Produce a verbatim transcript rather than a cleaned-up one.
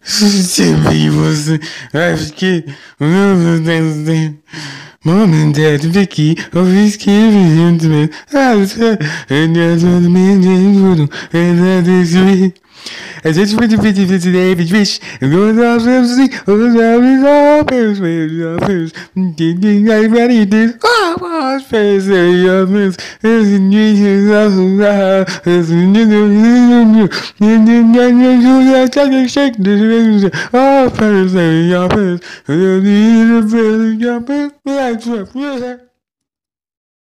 Sempre você vai ficar. Mom and Dad, Vicky, always giving him to me. I was her, and that's what the man did, and that is me. I just went to visit visit David Rich, and going off to see, oh, I'm all Paris, where Paris, getting like ready this, oh, was Paris, your miss, as in you, as in you, and then you can shake the oh, Paris, your Paris, and then you need a Paris, your Paris,